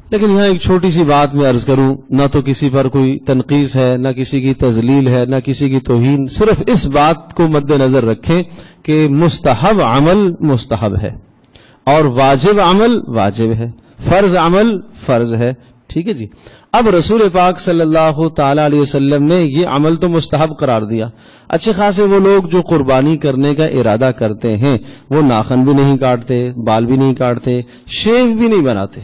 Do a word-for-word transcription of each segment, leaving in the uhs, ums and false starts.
لیکن یہاں ایک چھوٹی سی بات میں عرض کروں، نہ تو کسی پر کوئی تنقیص ہے، نہ کسی کی تذلیل ہے، نہ کسی کی توہین، صرف اس بات کو مد نظر رکھیں کہ مستحب عمل مستحب ہے اور واجب عمل واجب ہے، فرض عمل فرض ہے. ٹھیک ہے جی. اب رسول پاک صلی اللہ تعالی علیہ وسلم نے یہ عمل تو مستحب قرار دیا. اچھے خاصے وہ لوگ جو قربانی کرنے کا ارادہ کرتے ہیں وہ ناخن بھی نہیں کاٹتے، بال بھی نہیں کاٹتے، شیو بھی نہیں بناتے.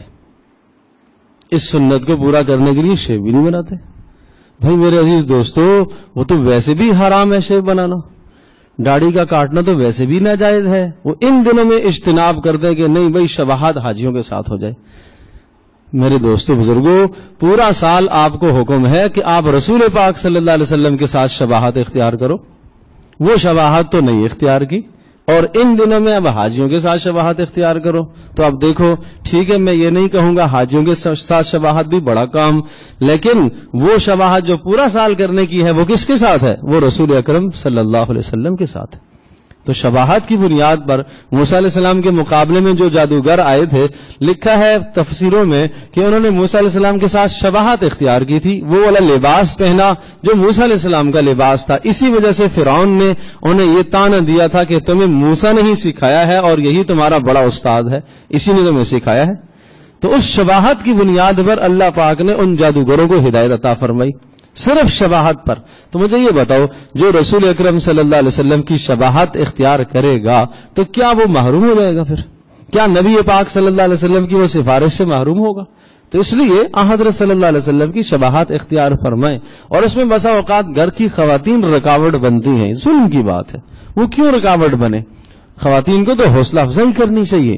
اس سنت کو پورا کرنے کے لیے شیو بھی نہیں بناتے. بھائی میرے عزیز دوستو، وہ تو ویسے بھی حرام ہے شیو بنانا، داڑھی کا کاٹنا تو ویسے بھی ناجائز ہے. وہ ان دنوں میں اجتناب کرتے ہیں کہ نہیں بھائی شباہت حاجیوں کے ساتھ ہو جائے. میرے دوستو بزرگوں، پورا سال آپ کو حکم ہے کہ آپ رسول پاک صلی اللہ علیہ وسلم کے ساتھ شباہت اختیار کرو. وہ شباہت تو نہیں اختیار کی، اور ان دنوں میں اب حاجیوں کے ساتھ شباہت اختیار کرو. تو اب دیکھو، ٹھیک ہے میں یہ نہیں کہوں گا حاجیوں کے ساتھ شباہت بھی بڑا کام، لیکن وہ شباہت جو پورا سال کرنے کی ہے وہ کس کے ساتھ ہے؟ وہ رسول اکرم صلی اللہ علیہ وسلم کے ساتھ ہے. تو شباہت کی بنیاد پر موسیٰ علیہ السلام کے مقابلے میں جو جادوگر آئے تھے، لکھا ہے تفسیروں میں کہ انہوں نے موسیٰ علیہ السلام کے ساتھ شباہت اختیار کی تھی. وہ والا لباس پہنا جو موسیٰ علیہ السلام کا لباس تھا. اسی وجہ سے فرعون نے انہیں یہ طعنہ دیا تھا کہ تمہیں موسیٰ نے ہی سکھایا ہے اور یہی تمہارا بڑا استاد ہے، اسی نے تمہیں سکھایا ہے. تو اس شباہت کی بنیاد پر اللہ پاک نے ان جادوگروں کو ہدایت عطا فرمائی، صرف شباہت پر. تو مجھے یہ بتاؤ، جو رسول اکرم صلی اللہ علیہ وسلم کی شباہت اختیار کرے گا تو کیا وہ محروم ہو جائے گا؟ پھر کیا نبی پاک صلی اللہ علیہ وسلم کی وہ سفارش سے محروم ہوگا؟ تو اس لیے حضرت صلی اللہ علیہ وسلم کی شباہت اختیار فرمائیں. اور اس میں بسا اوقات گھر کی خواتین رکاوٹ بنتی ہیں. ظلم کی بات ہے، وہ کیوں رکاوٹ بنے؟ خواتین کو تو حوصلہ افزائی کرنی چاہیے.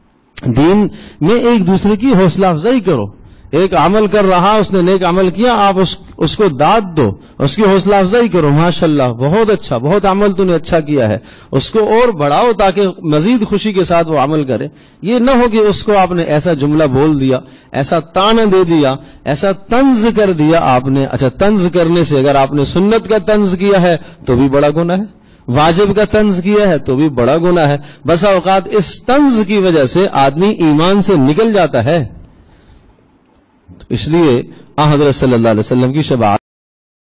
دین میں ایک دوسرے کی حوصلہ افزائی کرو. ایک عمل کر رہا، اس نے نیک عمل کیا، آپ اس, اس کو داد دو، اس کی حوصلہ افزائی کرو، ماشاءاللہ بہت اچھا، بہت عمل تو نے اچھا کیا ہے. اس کو اور بڑھاؤ تاکہ مزید خوشی کے ساتھ وہ عمل کرے. یہ نہ ہو کہ اس کو آپ نے ایسا جملہ بول دیا، ایسا طعنہ دے دیا، ایسا طنز کر دیا آپ نے. اچھا، طنز کرنے سے اگر آپ نے سنت کا طنز کیا ہے تو بھی بڑا گناہ ہے، واجب کا طنز کیا ہے تو بھی بڑا گناہ ہے. بسا اوقات اس طنز کی وجہ سے آدمی ایمان سے نکل جاتا ہے. اس لیے حضرت صلی اللہ علیہ وسلم کی شباہت